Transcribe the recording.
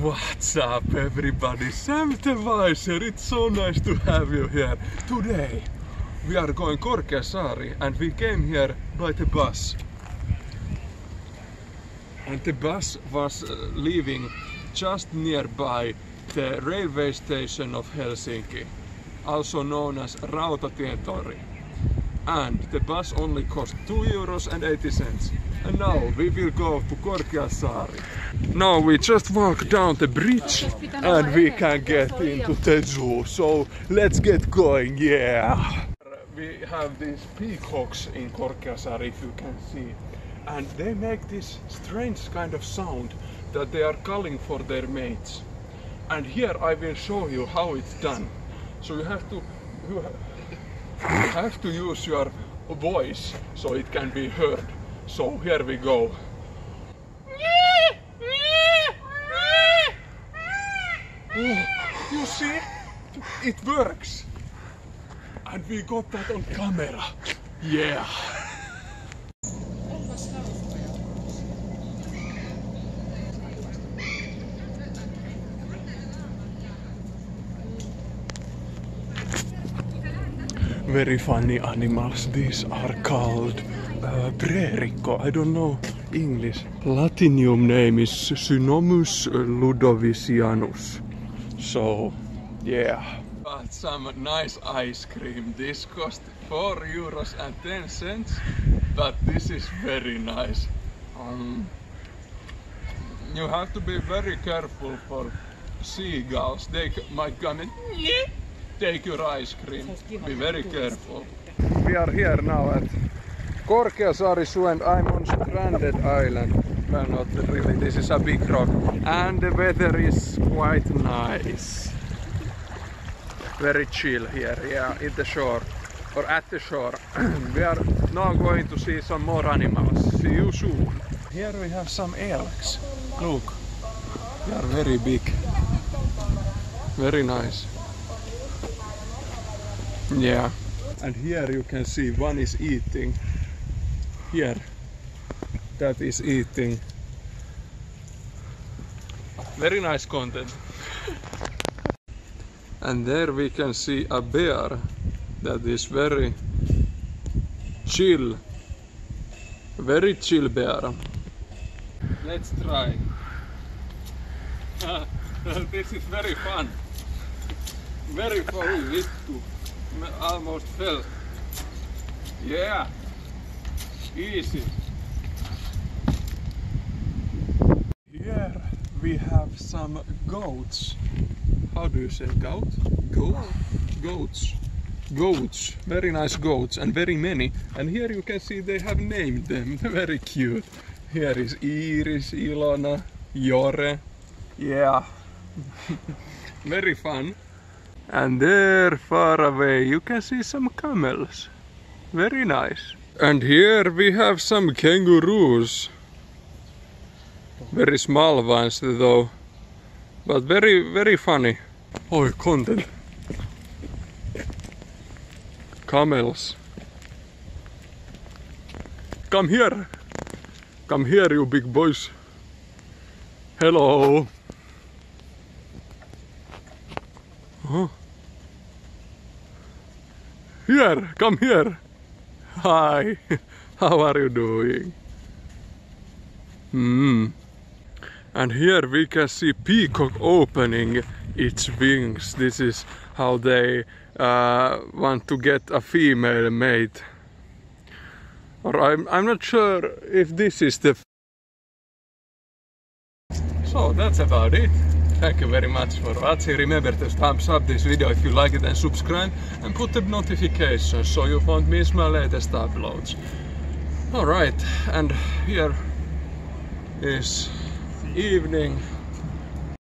What's up everybody, Sam the Weiser, it's so nice to have you here. Today we are going Korkeasaari and we came here by the bus. And the bus was leaving just nearby the railway station of Helsinki, also known as Rautatietori. And the bus only cost €2.80. And now we will go to Korkeasaari. Now we just walk down the bridge and we can get into the zoo. So let's get going, yeah! We have these peacocks in Korkeasaari, if you can see. And they make this strange kind of sound that they are calling for their mates. And here I will show you how it's done. So you have to use your voice so it can be heard. So here we go. Oh, you see? It works! And we got that on camera. Yeah! Very funny animals. These are called Prerikko. I don't know English. Latinium name is Synomus ludovisianus. So, yeah. Got some nice ice cream. This cost €4.10, but this is very nice. You have to be very careful for seagulls. They might come and take your ice cream. Be very careful. We are here now at Korkeasaari Zoo and I'm on stranded island. Well, not really, this is a big rock. And the weather is quite nice. Very chill here, yeah, in the shore. Or at the shore. We are now going to see some more animals. See you soon. Here we have some elks. Look, they are very big. Very nice. Yeah. And here you can see one is eating. Here. That is eating. Very nice content. And there we can see a bear that is very chill. Very chill bear. Let's try. This is very fun. Very fun. Almost fell. Yeah. Easy. Here we have some goats. How do you say goat? Goat? Goats. Goats. Very nice goats and very many. And here you can see they have named them. Very cute. Here is Iris, Ilona, Jore. Yeah. Very fun. And there far away you can see some camels. Very nice. And here we have some kangaroos. Very small ones though. But very funny. Oh, content. Camels. Come here. Come here, you big boys. Hello. Huh? Here, come here. Hi. How are you doing? And here we can see peacock opening its wings. This is how they want to get a female mate. Or I'm not sure if this is the... So that's about it. Thank you very much for watching. Remember to thumbs up this video if you like it and subscribe and put the notifications so you won't miss my latest uploads. Alright, and here is evening.